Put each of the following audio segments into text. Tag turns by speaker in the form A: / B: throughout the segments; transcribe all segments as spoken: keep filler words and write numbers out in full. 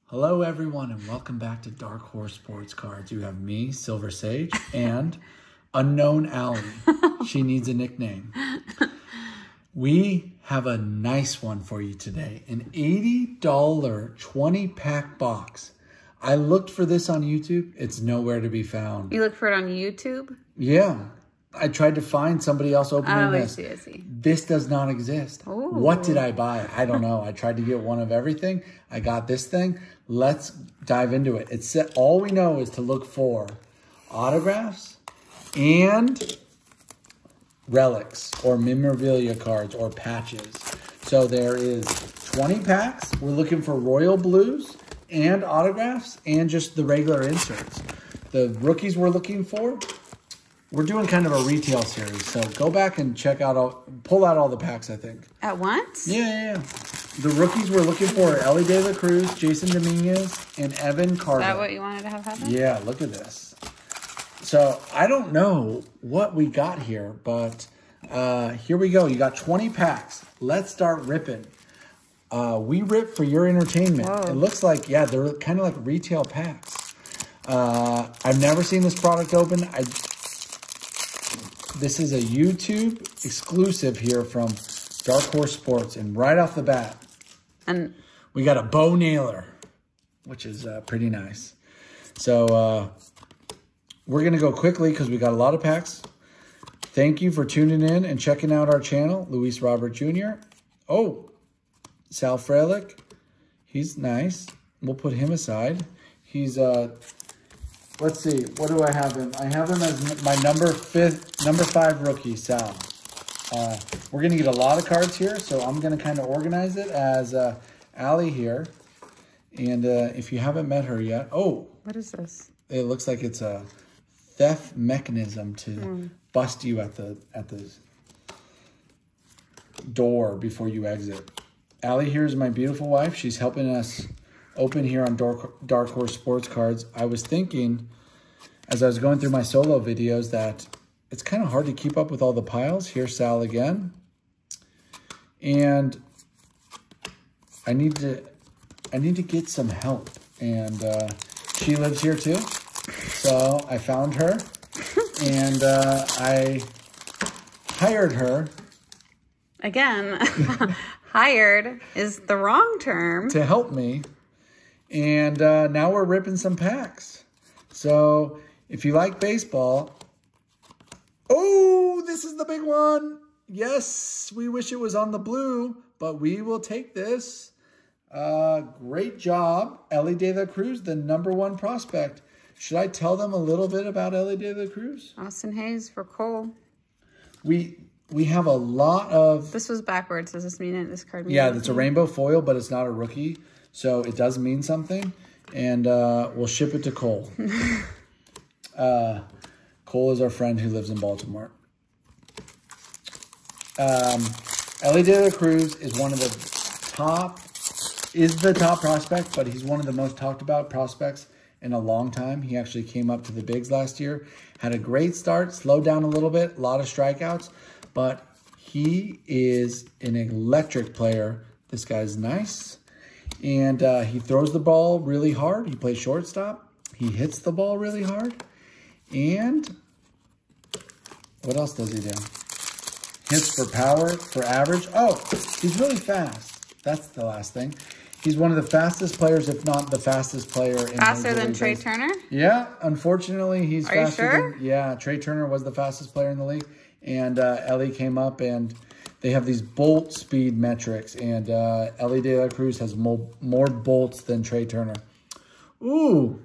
A: Hello, everyone, and welcome back to Darkhorse Sports Cards. You have me, Silver Sage, and Unknown Allie. She needs a nickname. We have a nice one for you today. An eighty dollar twenty pack box. I looked for this on YouTube. It's nowhere to be found.
B: You looked for it on YouTube?
A: Yeah. I tried to find somebody else opening
B: oh,
A: this.
B: I see, I see.
A: This does not exist.
B: Ooh.
A: What did I buy? I don't know. I tried to get one of everything. I got this thing. Let's dive into it. It's all we know is to look for autographs and relics or memorabilia cards or patches. So there is twenty packs. We're looking for royal blues and autographs and just the regular inserts. The rookies we're looking for, we're doing kind of a retail series. So go back and check out, all, pull out all the packs, I think.
B: At once?
A: Yeah, yeah, yeah. The rookies we're looking for are Ellie De La Cruz, Jason Dominguez, and Evan Carter.
B: Is that what you wanted to have happen?
A: Yeah, look at this. So I don't know what we got here, but uh, here we go. You got twenty packs. Let's start ripping. Uh, we rip for your entertainment.
B: Whoa.
A: It looks like, yeah, they're kind of like retail packs. Uh, I've never seen this product open. I, this is a YouTube exclusive here from Darkhorse Sports. And right off the bat,
B: and
A: we got a bow nailer, which is uh, pretty nice. So uh, we're going to go quickly because we got a lot of packs. Thank you for tuning in and checking out our channel. Luis Robert Junior Oh, Sal Frelick. He's nice. We'll put him aside. He's, uh, let's see. What do I have him? I have him as my number fifth, number five rookie, Sal. Uh, we're going to get a lot of cards here, so I'm going to kind of organize it as uh, Allie here. And uh, if you haven't met her yet, oh.
B: What is this?
A: It looks like it's a theft mechanism to mm. bust you at the at the door before you exit. Allie here is my beautiful wife. She's helping us open here on Dark, Darkhorse Sports Cards. I was thinking, as I was going through my solo videos, that it's kind of hard to keep up with all the piles. Here's Sal again. And I need to I need to get some help. And uh, she lives here too. So I found her. And uh, I hired her.
B: Again, hired is the wrong term.
A: To help me. And uh, now we're ripping some packs. So if you like baseball... Oh, this is the big one. Yes, we wish it was on the blue, but we will take this. Uh, great job, Ellie De La Cruz, the number one prospect. Should I tell them a little bit about Ellie De La Cruz?
B: Austin Hayes for Cole.
A: We we have a lot of...
B: This was backwards. Does this mean it? This card means
A: Yeah, it's a rainbow foil, but it's not a rookie, so it does mean something. And uh, we'll ship it to Cole. uh Cole is our friend who lives in Baltimore. Um, Ellie De La Cruz is one of the top, is the top prospect, but he's one of the most talked about prospects in a long time. He actually came up to the bigs last year, had a great start, slowed down a little bit, a lot of strikeouts, but he is an electric player. This guy's nice, and uh, he throws the ball really hard. He plays shortstop. He hits the ball really hard. And what else does he do? Hits for power, for average. Oh, he's really fast. That's the last thing. He's one of the fastest players, if not the fastest player. In
B: faster than Trey Turner?
A: Yeah, unfortunately, he's
B: Are
A: faster
B: you sure?
A: than... Yeah, Trey Turner was the fastest player in the league. And uh, Ellie came up, and they have these bolt speed metrics. And uh, Ellie De La Cruz has more, more bolts than Trey Turner. Ooh.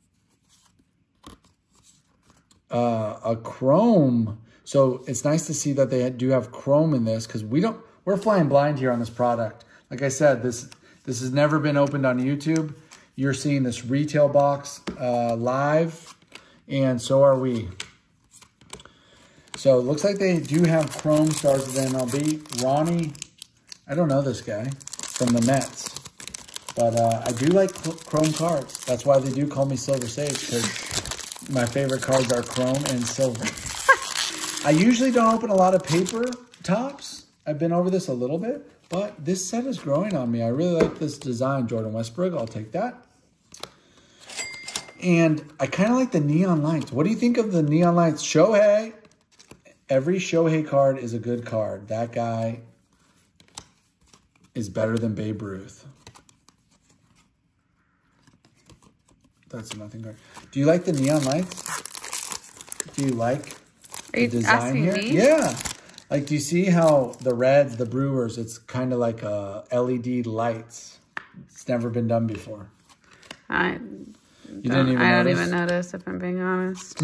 A: Uh, a chrome. So it's nice to see that they do have chrome in this because we don't, we're flying blind here on this product. Like I said, this this has never been opened on YouTube. You're seeing this retail box uh, live, and so are we. So it looks like they do have chrome stars of the M L B. Ronnie, I don't know this guy from the Mets, but uh, I do like chrome cards. That's why they do call me Silver Sage, because my favorite cards are chrome and silver. I usually don't open a lot of paper tops. I've been over this a little bit, but this set is growing on me. I really like this design, Jordan Westbrook. I'll take that. And I kind of like the neon lights. What do you think of the neon lights? Shohei. Every Shohei card is a good card. That guy is better than Babe Ruth. That's a nothing card. Do you like the neon lights? Do you like
B: Are you
A: the design
B: asking
A: here?
B: me?
A: Yeah. Like, do you see how the Reds, the Brewers, it's kind of like uh, L E D lights. It's never been done before.
B: I
A: You
B: don't,
A: didn't even
B: I don't
A: notice?
B: even notice, if I'm being honest.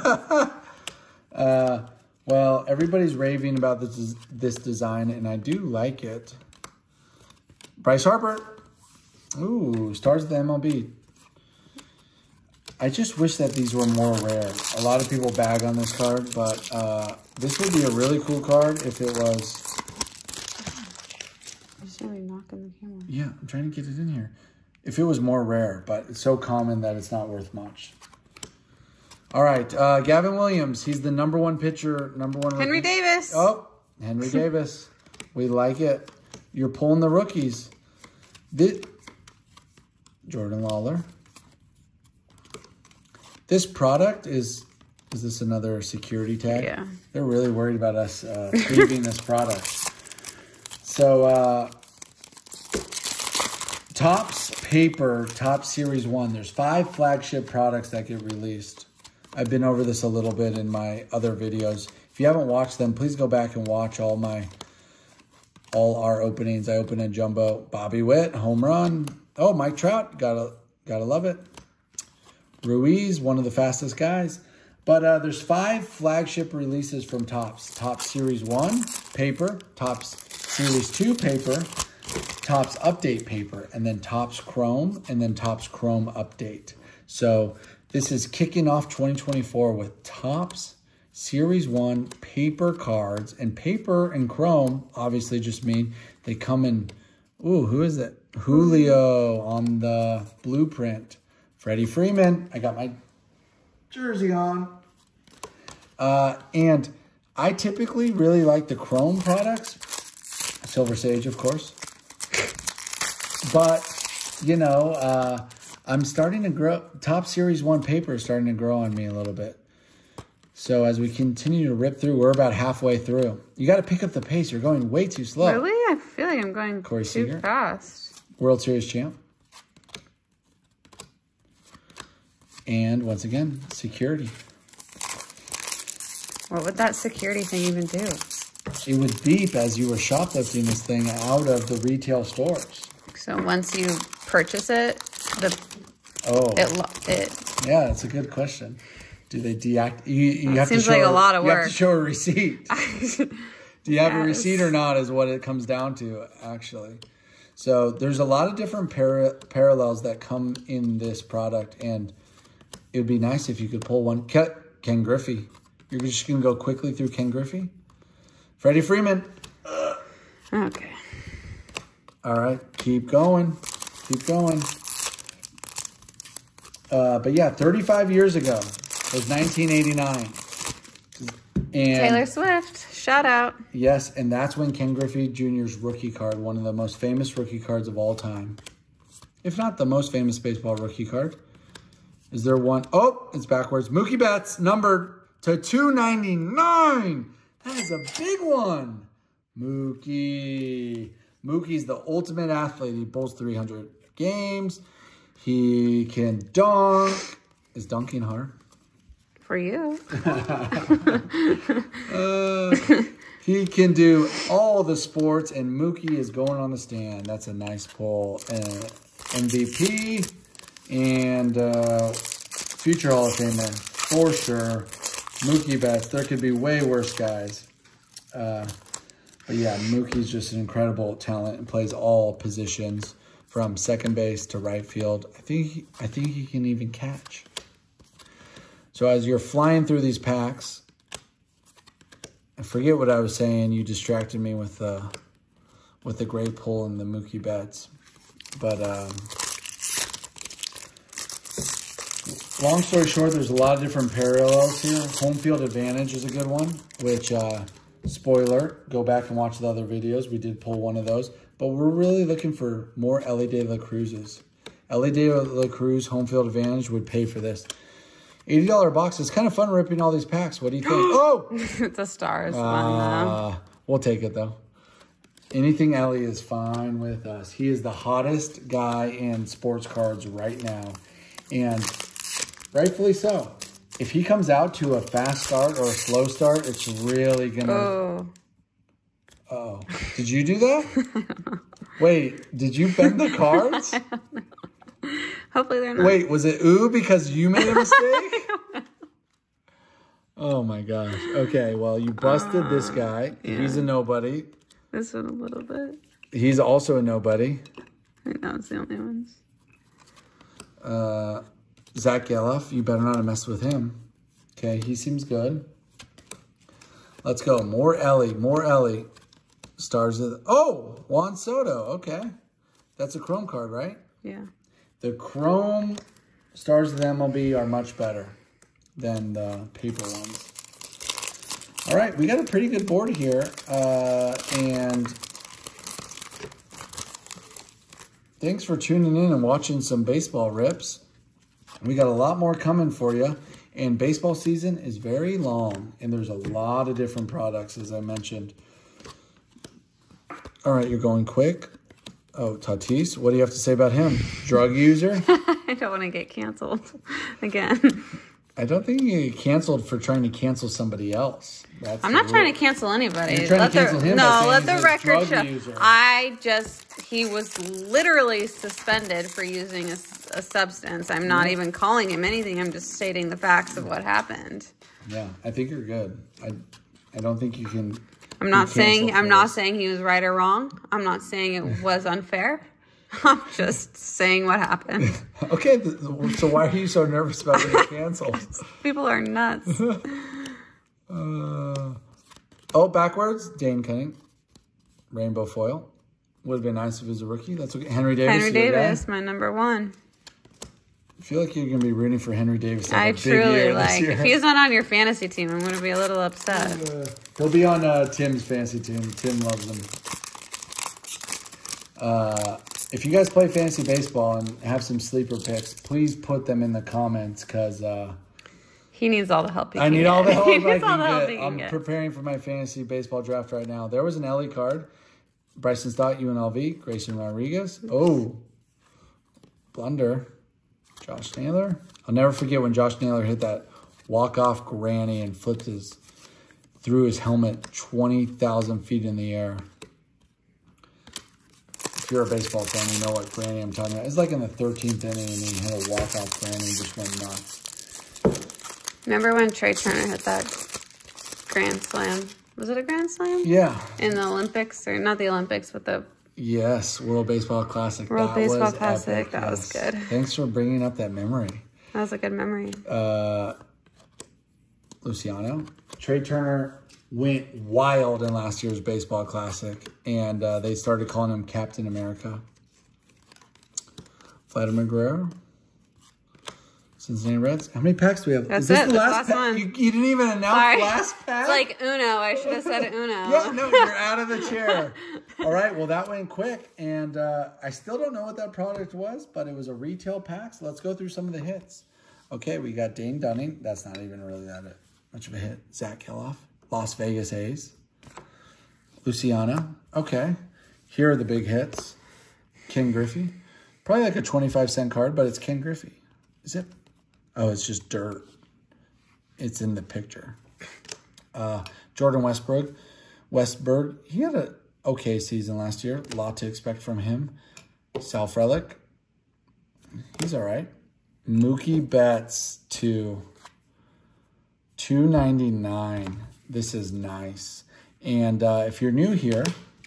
A: uh, well, everybody's raving about this this design, and I do like it. Bryce Harper. Ooh, stars of the M L B. I just wish that these were more rare. A lot of people bag on this card, but uh, this would be a really cool card if it was...
B: I'm just really knocking the camera.
A: Yeah, I'm trying to get it in here. If it was more rare, but it's so common that it's not worth much. All right, uh, Gavin Williams. He's the number one pitcher, number one
B: Henry
A: rookie.
B: Davis.
A: Oh, Henry Davis. We like it. You're pulling the rookies. This, Jordan Lawler. This product is, is this another security tag?
B: Yeah.
A: They're really worried about us uh, leaving this product. So, uh, Topps Paper, Topps Series one. There's five flagship products that get released. I've been over this a little bit in my other videos. If you haven't watched them, please go back and watch all my, all our openings. I opened a jumbo Bobby Witt, home run. Oh, Mike Trout, gotta, gotta love it. Ruiz, one of the fastest guys. But uh, there's five flagship releases from Topps. Topps Series one, paper. Topps Series two, paper. Topps Update paper. And then Topps Chrome. And then Topps Chrome Update. So this is kicking off twenty twenty-four with Topps Series one paper cards. And paper and Chrome obviously just mean they come in... Ooh, who is it? Julio on the blueprint. Freddie Freeman. I got my jersey on. Uh, and I typically really like the Chrome products. Silver Sage, of course. But, you know, uh, I'm starting to grow. Top Series one paper is starting to grow on me a little bit. So as we continue to rip through, we're about halfway through. You got to pick up the pace. You're going way too slow.
B: Really? I feel like I'm going
A: Corey
B: too
A: Seager.
B: fast.
A: World Series champ. And once again, security.
B: What would that security thing even do?
A: It would beep as you were shoplifting this thing out of the retail stores.
B: So once you purchase it, the
A: Oh,
B: it lo- it
A: yeah, that's a good question. Do they deactivate? You, you have
B: seems
A: to show
B: like a lot of
A: you have
B: work.
A: to show a receipt. Do you have a
B: Yes.
A: receipt or not? Is what it comes down to, actually. So there's a lot of different para parallels that come in this product, and it would be nice if you could pull one. Ken, Ken Griffey. You're just going to go quickly through Ken Griffey? Freddie Freeman.
B: okay.
A: All right. Keep going. Keep going. Uh, but yeah, thirty-five years ago was nineteen eighty-nine. And
B: Taylor Swift, shout out.
A: yes, and that's when Ken Griffey Junior's rookie card, one of the most famous rookie cards of all time. If not the most famous baseball rookie card. Is there one? Oh, it's backwards. Mookie Betts, numbered to two ninety-nine. That is a big one. Mookie. Mookie's the ultimate athlete. He bowls three hundred games. He can dunk. Is dunking hard?
B: For you.
A: uh, he can do all the sports, and Mookie is going on the stand. That's a nice pull. Uh, M V P and uh, future Hall of Famer for sure. Mookie Betts. There could be way worse guys. Uh, but yeah, Mookie's just an incredible talent and plays all positions from second base to right field. I think he, I think he can even catch. So as you're flying through these packs, I forget what I was saying. You distracted me with the with the great pull and the Mookie Betts. But um, long story short, there's a lot of different parallels here. Home field advantage is a good one, which, uh, spoiler, go back and watch the other videos. We did pull one of those. But we're really looking for more Ellie De La Cruzes. Ellie De La Cruz home field advantage would pay for this. eighty dollar box. It's kind of fun ripping all these packs. What do you think? Oh!
B: The stars.
A: Uh, we'll take it, though. Anything Ellie is fine with us. He is the hottest guy in sports cards right now. And rightfully so. If he comes out to a fast start or a slow start, it's really going to...
B: Oh.
A: Uh-oh. Did you do that? Wait, did you bend the cards?
B: Hopefully they're not.
A: Wait, was it ooh because you made a mistake? Oh my gosh. Okay, well, you busted uh, this guy. Yeah. He's a nobody.
B: This one a little bit.
A: He's also a nobody.
B: I know, it's the only ones.
A: Uh, Zach Geloff, you better not have messed with him. Okay, he seems good. Let's go. More Ellie, more Ellie. Stars of the, oh, Juan Soto. Okay. That's a Chrome card, right?
B: Yeah.
A: The Chrome Stars of the M L B are much better than the paper ones. All right, we got a pretty good board here. Uh, and thanks for tuning in and watching some baseball rips. We got a lot more coming for you. And baseball season is very long. And there's a lot of different products, as I mentioned. All right, you're going quick. Oh, Tatis, what do you have to say about him? Drug user?
B: I don't want to get canceled again.
A: I don't think you get canceled for trying to cancel somebody else. That's
B: I'm not trying to cancel anybody.
A: You're trying
B: let
A: to cancel
B: the,
A: him
B: No,
A: by
B: let
A: saying
B: the
A: he's a
B: record
A: drug
B: show.
A: user.
B: I just, he was literally suspended for using a, a substance. I'm not yeah. even calling him anything. I'm just stating the facts of what happened.
A: Yeah, I think you're good. I, I don't think you can...
B: I'm not saying I'm not saying he was right or wrong. I'm not saying it was unfair. I'm just saying what happened.
A: Okay, so why are you so nervous about getting canceled?
B: People are nuts.
A: uh, oh, backwards, Dane Cunning, rainbow foil. Would have been nice if he was a rookie. That's okay. Henry Davis.
B: Henry Davis, my number one.
A: I feel like you're going to be rooting for Henry Davis.
B: I truly like. If he's not on your fantasy team, I'm going to be a little upset.
A: Uh, he'll be on uh, Tim's fantasy team. Tim loves him. Uh, if you guys play fantasy baseball and have some sleeper picks, please put them in the comments because uh,
B: he needs all the help he
A: I
B: can
A: need
B: get.
A: all the help
B: he
A: I
B: needs
A: can
B: all the help
A: get.
B: he can
A: I'm
B: get.
A: preparing for my fantasy baseball draft right now. There was an Ellie card. Bryson Stott, U N L V. Grayson Rodriguez. Oh, blunder. Josh Naylor. I'll never forget when Josh Naylor hit that walk-off granny and flipped his, threw his helmet twenty thousand feet in the air. If you're a baseball fan, you know what granny I'm talking about. It's like in the thirteenth inning and he hit a walk-off granny and just went nuts.
B: Remember when Trey Turner hit that grand slam? Was it a grand slam?
A: Yeah.
B: In the Olympics, or not the Olympics, but the...
A: Yes, World Baseball Classic.
B: World
A: that
B: Baseball
A: was
B: Classic.
A: Epic.
B: That
A: yes.
B: was good.
A: Thanks for bringing up that memory.
B: That was a good memory.
A: Uh, Luciano. Trey Turner went wild in last year's Baseball Classic, and uh, they started calling him Captain America. Vladimir Guerrero. Cincinnati Reds. How many packs do we have?
B: That's
A: Is this
B: it.
A: the last,
B: last
A: pack?
B: one.
A: You, you didn't even announce
B: Sorry.
A: the last pack?
B: It's like Uno. I should have said Uno.
A: Yeah, no, you're out of the chair. All right, well, that went quick. And uh, I still don't know what that product was, but it was a retail pack. So let's go through some of the hits. Okay, we got Dane Dunning. That's not even really that much of a hit. Zach Geloff. Las Vegas A's. Luciano. Okay. Here are the big hits. Ken Griffey. Probably like a twenty-five cent card, but it's Ken Griffey. Is it? Oh, it's just dirt. It's in the picture. Uh, Jordan Westbrook. Westberg, he had an okay season last year. A lot to expect from him. Sal Frelick. He's all right. Mookie Betts, two. two ninety-nine. This is nice. And uh, if you're new here,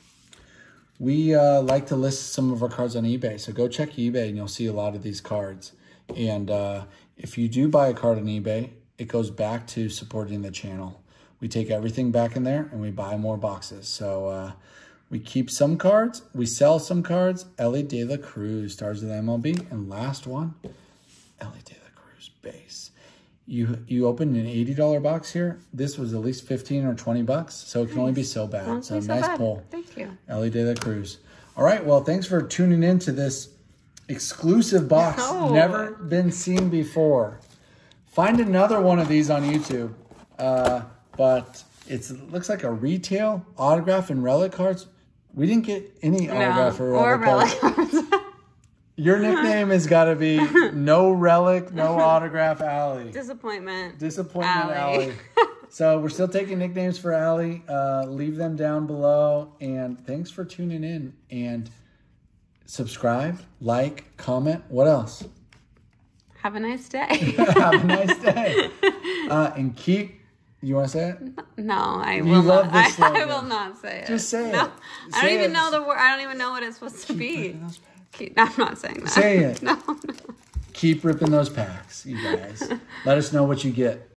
A: we uh, like to list some of our cards on eBay. So go check eBay and you'll see a lot of these cards. And uh, if you do buy a card on eBay, it goes back to supporting the channel. We take everything back in there and we buy more boxes. So uh, we keep some cards. We sell some cards. Ellie De La Cruz, Stars of the M L B. And last one, Ellie De La Cruz, base. You you opened an eighty dollar box here. This was at least fifteen or twenty bucks. So it can nice. only be so bad.
B: Won't
A: so
B: so
A: nice
B: bad.
A: pull.
B: Thank you.
A: Ellie De La Cruz. All right, well, thanks for tuning in to this Exclusive box.
B: No.
A: Never been seen before. Find another one of these on YouTube. Uh, but it's, it looks like a retail autograph and relic cards. We didn't get any
B: No,
A: autograph or
B: or
A: relic
B: relic
A: cards.
B: cards.
A: Your nickname has got to be no relic, no autograph, Allie.
B: Disappointment.
A: Disappointment,
B: Allie.
A: Allie. So we're still taking nicknames for Allie. Uh, leave them down below. And thanks for tuning in. And subscribe, like, comment. What else?
B: Have a nice day.
A: Have a nice day. Uh, and keep... You want to say it?
B: No, I
A: You
B: will
A: love
B: not.
A: this
B: I,
A: slogan.
B: I will not say it.
A: Just say
B: no,
A: it.
B: I
A: Say
B: don't even
A: it.
B: know the word. I don't even know what it's supposed to
A: Keep
B: be.
A: ripping those packs.
B: Keep, I'm not saying that.
A: Say it.
B: No, no.
A: Keep ripping those packs, you guys. Let us know what you get.